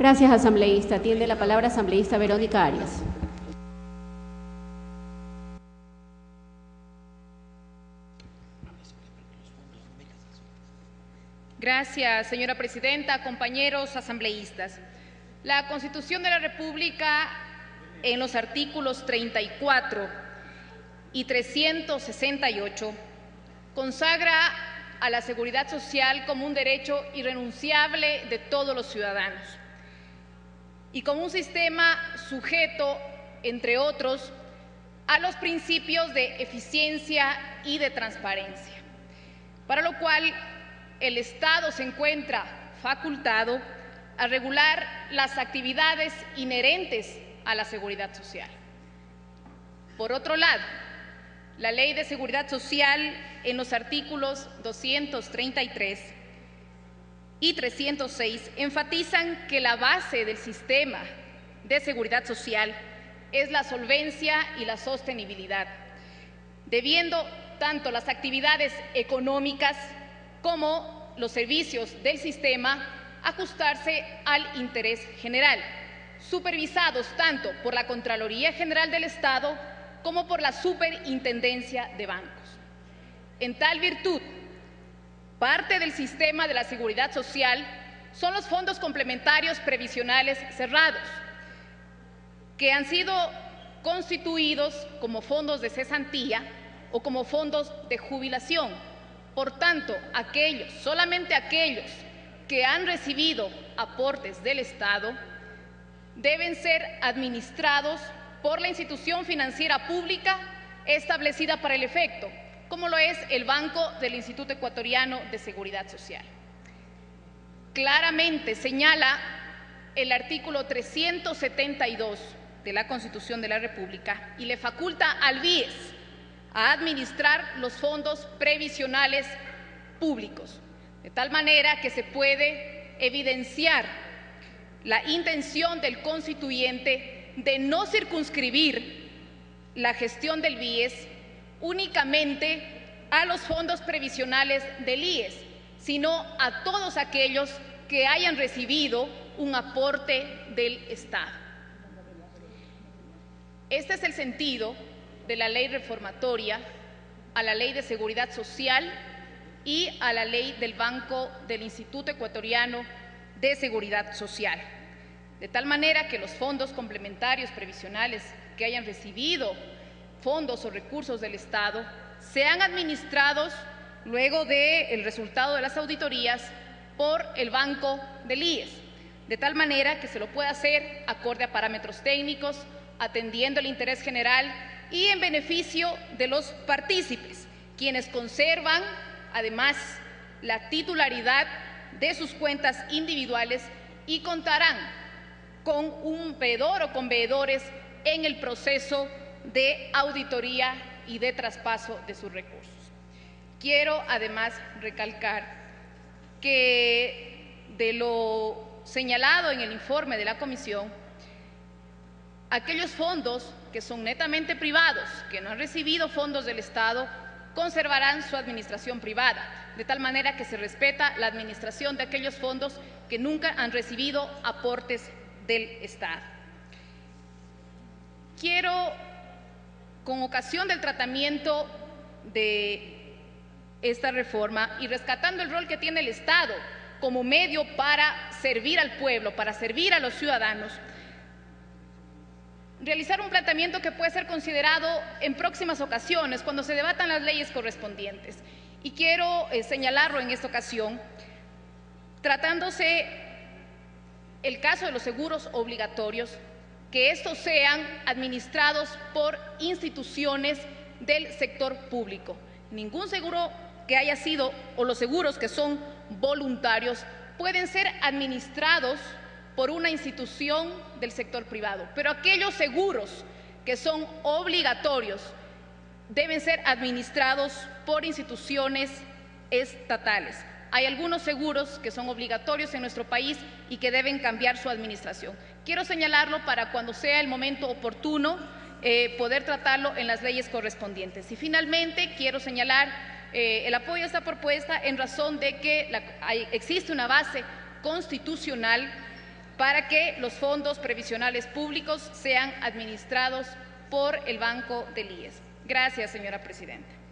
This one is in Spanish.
Gracias, asambleísta. Tiene la palabra asambleísta Verónica Arias. Gracias, señora presidenta, compañeros asambleístas. La Constitución de la República, en los artículos 34 y 368, consagra a la seguridad social como un derecho irrenunciable de todos los ciudadanos y como un sistema sujeto, entre otros, a los principios de eficiencia y de transparencia, para lo cual el Estado se encuentra facultado a regular las actividades inherentes a la seguridad social. Por otro lado, la Ley de Seguridad Social, en los artículos 233 y 306, enfatizan que la base del sistema de seguridad social es la solvencia y la sostenibilidad, debiendo tanto las actividades económicas como los servicios del sistema ajustarse al interés general, supervisados tanto por la Contraloría General del Estado como por la Superintendencia de Bancos. En tal virtud, parte del sistema de la seguridad social son los fondos complementarios previsionales cerrados, que han sido constituidos como fondos de cesantía o como fondos de jubilación. Por tanto, solamente aquellos que han recibido aportes del Estado deben ser administrados por la institución financiera pública establecida para el efecto, como lo es el Banco del Instituto Ecuatoriano de Seguridad Social. Claramente señala el artículo 372 de la Constitución de la República y le faculta al BIES a administrar los fondos previsionales públicos, de tal manera que se puede evidenciar la intención del constituyente de no circunscribir la gestión del BIES únicamente a los fondos previsionales del IES, sino a todos aquellos que hayan recibido un aporte del Estado. Este es el sentido de la ley reformatoria a la Ley de Seguridad Social y a la ley del Banco del Instituto Ecuatoriano de Seguridad Social, de tal manera que los fondos complementarios previsionales que hayan recibido fondos o recursos del Estado sean administrados luego del resultado de las auditorías por el Banco del IES, de tal manera que se lo pueda hacer acorde a parámetros técnicos, atendiendo el interés general y en beneficio de los partícipes, quienes conservan además la titularidad de sus cuentas individuales y contarán con un veedor o con veedores en el proceso de auditoría y de traspaso de sus recursos. Quiero además recalcar que de lo señalado en el informe de la Comisión, aquellos fondos que son netamente privados, que no han recibido fondos del Estado, conservarán su administración privada, de tal manera que se respeta la administración de aquellos fondos que nunca han recibido aportes del Estado. Quiero, con ocasión del tratamiento de esta reforma y rescatando el rol que tiene el Estado como medio para servir al pueblo, para servir a los ciudadanos, realizar un planteamiento que puede ser considerado en próximas ocasiones cuando se debatan las leyes correspondientes. Y quiero señalarlo en esta ocasión, tratándose el caso de los seguros obligatorios, que estos sean administrados por instituciones del sector público. Ningún seguro que haya sido, o los seguros que son voluntarios, pueden ser administrados por una institución del sector privado, pero aquellos seguros que son obligatorios deben ser administrados por instituciones estatales. Hay algunos seguros que son obligatorios en nuestro país y que deben cambiar su administración. Quiero señalarlo para cuando sea el momento oportuno poder tratarlo en las leyes correspondientes. Y finalmente quiero señalar el apoyo a esta propuesta en razón de que existe una base constitucional para que los fondos previsionales públicos sean administrados por el Banco del IES. Gracias, señora presidenta.